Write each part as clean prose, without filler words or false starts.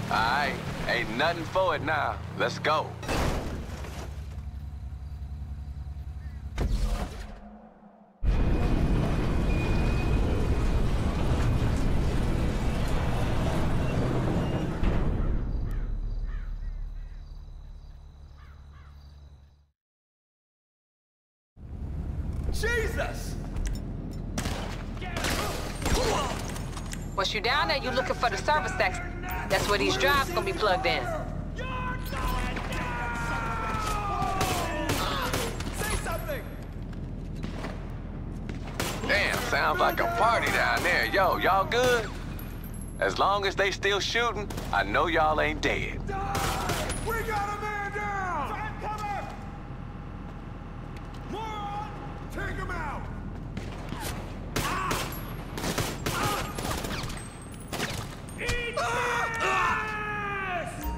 Alright, ain't nothing for it now. Let's go. Jesus! Once you're down there, you're looking for the service section. That's where these drives gonna be plugged in. Say something! Damn, sounds like a party down there. Yo, y'all good? As long as they still shooting, I know y'all ain't dead. We got a man down! Find cover! Moron! Take him out! Eat ass!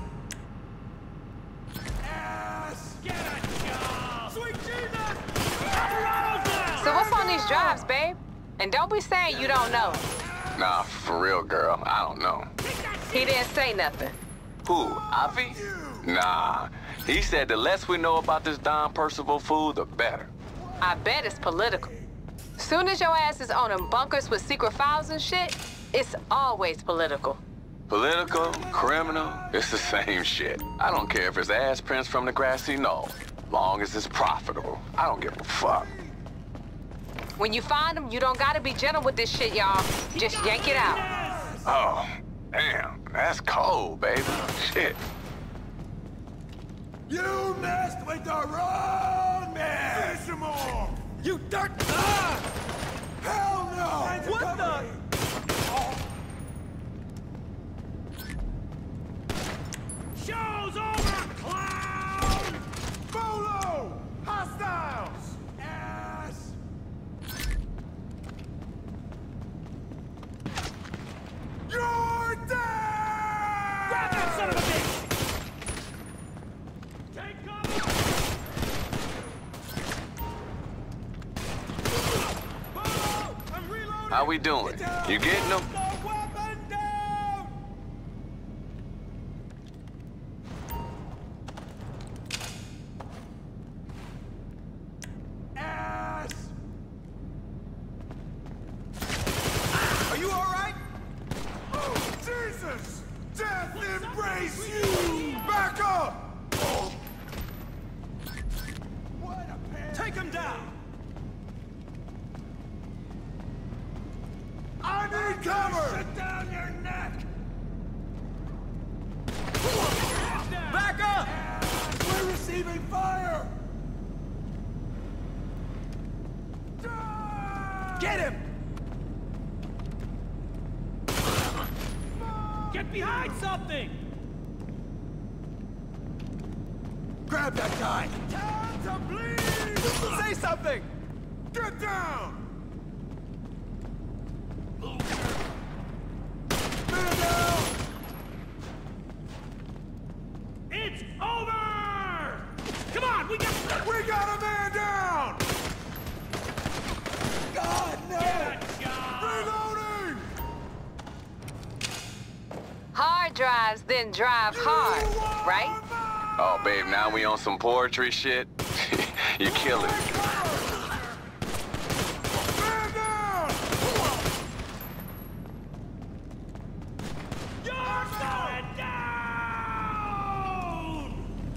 Ass! Get a job! Sweet Jesus! So what's on these drives, babe? And don't be saying you don't know. Nah, for real, girl. I don't know. He didn't say nothing. Who, Avi? Nah. He said the less we know about this Don Percival fool, the better. I bet it's political. Soon as your ass is owning bunkers with secret files and shit, it's always political. Political, criminal, it's the same shit. I don't care if it's ass prints from the grassy knoll. Long as it's profitable. I don't give a fuck. When you find them, you don't gotta be gentle with this shit, y'all. Just yank it out. Oh, damn. That's cold, baby. Shit. You messed with the wrong man! Finish him off! You dirt! Hell no! What the? Show's over, clown! Bolo! Hostiles! Ass! You're dead! Grab that son of a bitch! Take cover! Bolo! I'm reloading! How we doing? You getting them? The weapon down! Ass! Are you all right? Oh, Jesus! Death embrace you! Back up! What a pain! Take him down! I need cover! Sit down your neck! Back up! We're receiving fire! Get him! Get behind something! Grab that guy! Time to bleed! Say something! Get down! Man down! It's over! Come on, we got a man down! God, no! Reloading! Hard drives then drive hard, right? Oh, babe, now we on some poetry shit? You're killing me. Man down! You're going down!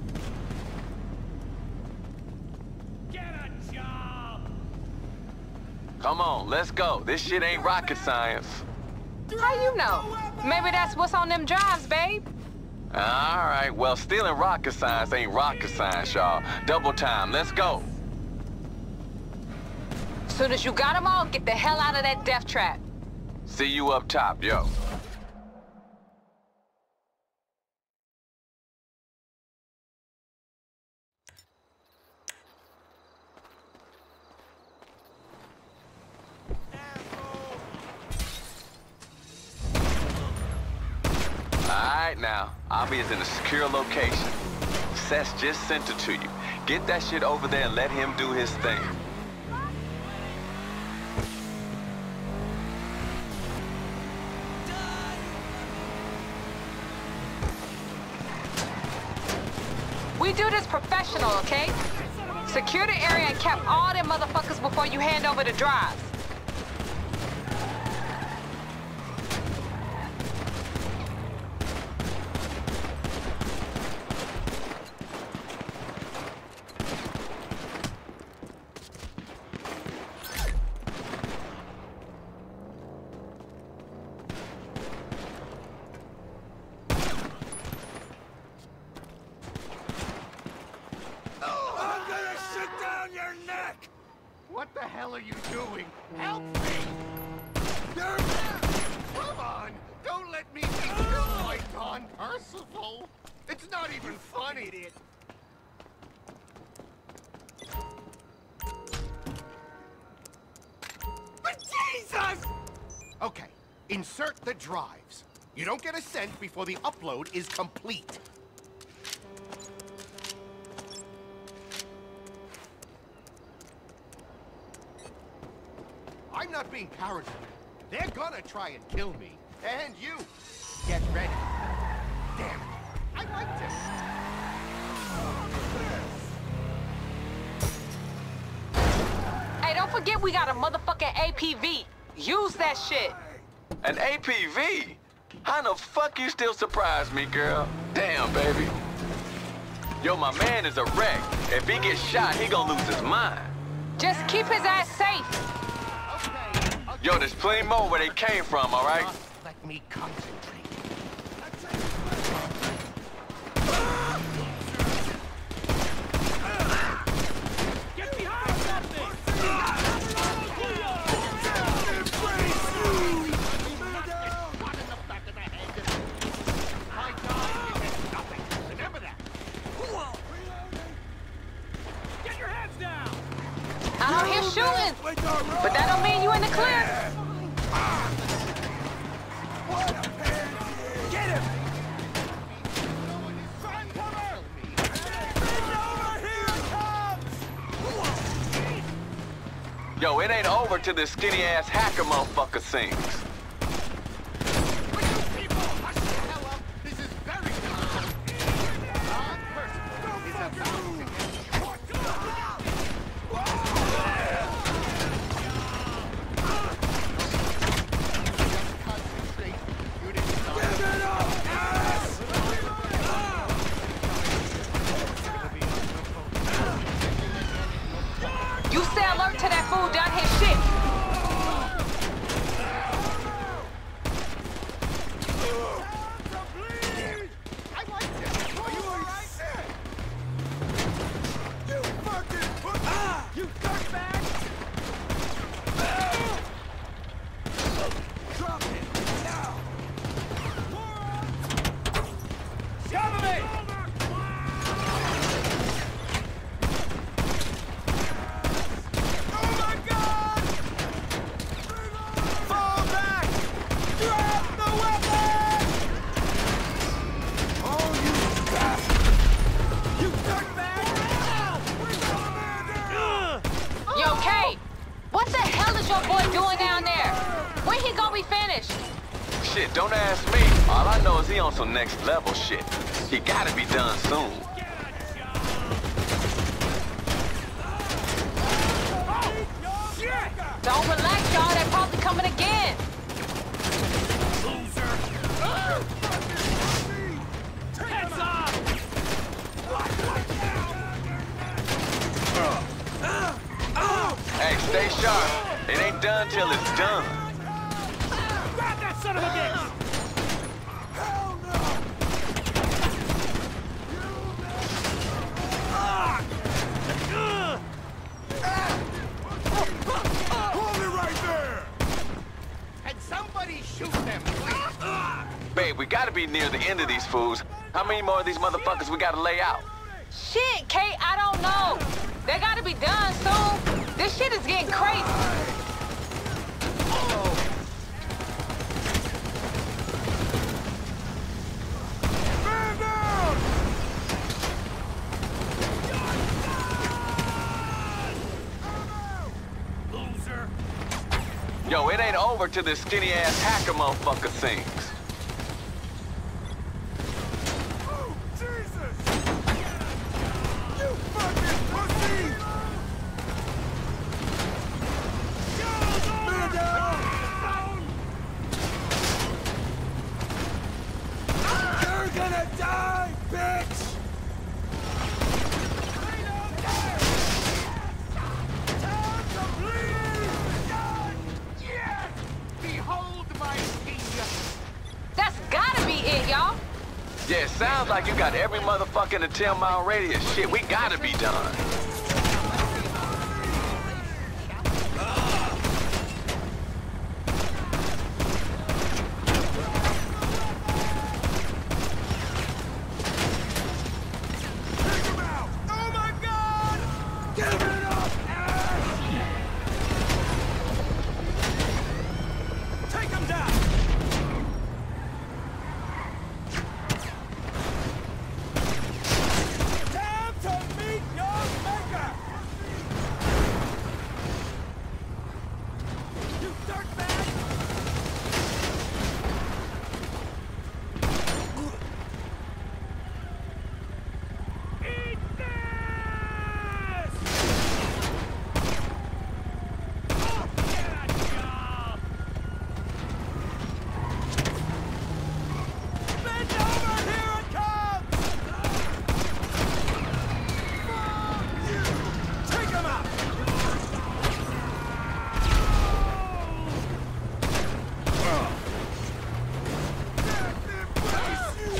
Get a job! Come on, let's go. This shit ain't rocket science. How you know? Maybe that's what's on them drives, babe. All right, well, stealing rocket science ain't rocket science, y'all. Double time, let's go. Soon as you got them all, get the hell out of that death trap. See you up top, yo. Alright now, Avi is in a secure location. Seth just sent it to you. Get that shit over there and let him do his thing. We do this professional, okay? Secure the area and cap all them motherfuckers before you hand over the drives. What the hell are you doing? Help me! Come on! Don't let me be killed, Don Percival! It's not even funny! Idiot. But Jesus! Okay, insert the drives. You don't get a cent before the upload is complete. I'm not being paranoid. They're gonna try and kill me. And you. Get ready. Damn it. I liked it. Hey, don't forget we got a motherfucking APV. Use that shit. An APV? How the fuck you still surprise me, girl? Damn, baby. Yo, my man is a wreck. If he gets shot, he gonna lose his mind. Just keep his ass safe. Yo, there's plenty more where they came from, all right? Let me concentrate. Get behind something! Shot in the back of the head. My God, you did nothing. Remember that. Get your hands down! I don't hear shooting, but that don't mean you in the clear. What a pansy! Get him! No one is trying to kill me. Over here comes! Yo, it ain't over till this skinny-ass hacker motherfucker sings. But you people, hush the hell up. This is very difficult. Don Percival is about to get caught. Just concentrate. You didn't stop. Give it up, ass! You stay alert to that fool down his shit. I liked it. Are you alright? You fucking... You dirtbag! Drop it, now! Cover me! Oh my God! Fall back! Drop the weapon! Oh, you bastard! You dirtbag! Yo, Kay, what the hell is your boy doing down there? When he gonna be finished? Shit, don't ask me. All I know is he on some next level shit. He gotta be done soon. Don't relax, y'all. They're probably coming again. Heads up! Hey, stay sharp. It ain't done till it's done. Grab that son of a bitch! Hell no! Hold it right there! Can somebody shoot them, please? Babe, we gotta be near the end of these fools. How many more of these motherfuckers we gotta lay out? Shit, Kate, I don't know. They gotta be done soon. This shit is getting crazy. Man down! Loser! Yo, it ain't over till this skinny-ass hacker motherfucker sings. Oh, Jesus! gonna die, bitch! Time to bleed! Yes! Behold my king! That's gotta be it, y'all. Yeah, it sounds like you got every motherfucker in the 10-mile radius. Shit, we gotta be done. Take him out! Oh my God! Give it up, Ash! Take him down! Time to meet your maker! You dirtbag! Eat this! Oh, yeah, job! Bend over, here it comes! Fuck you! Take him out! Death embrace you!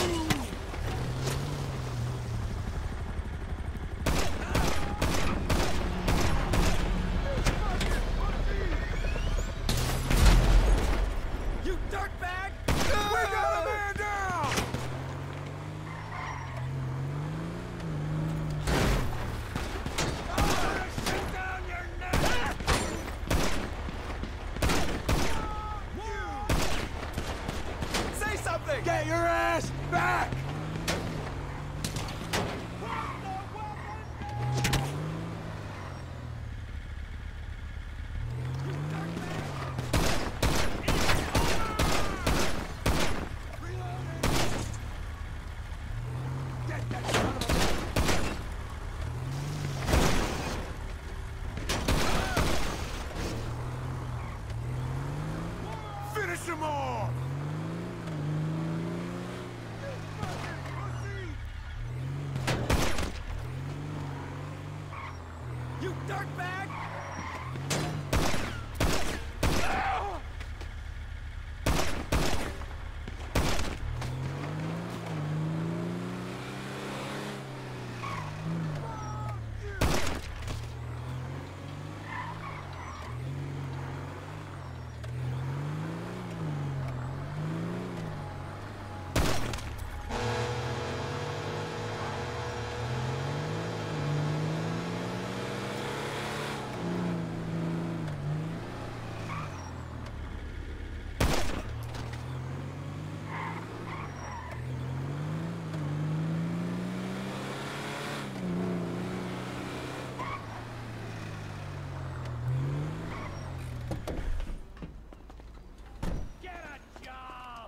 You dirtbag! We got a man down! I'm gonna shoot down your neck! Say something! Get your ass back! Get that son of a... Finish him off! You dirtbag! Get a job!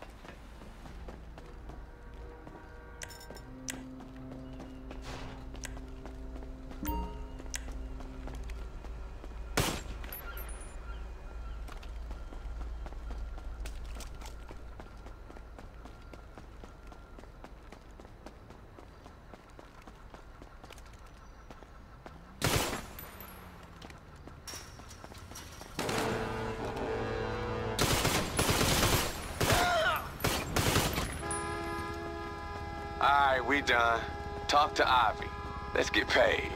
All right, we done. Talk to Ivy. Let's get paid.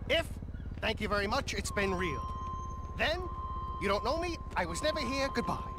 Thank you very much, it's been real. Then, you don't know me, I was never here, goodbye.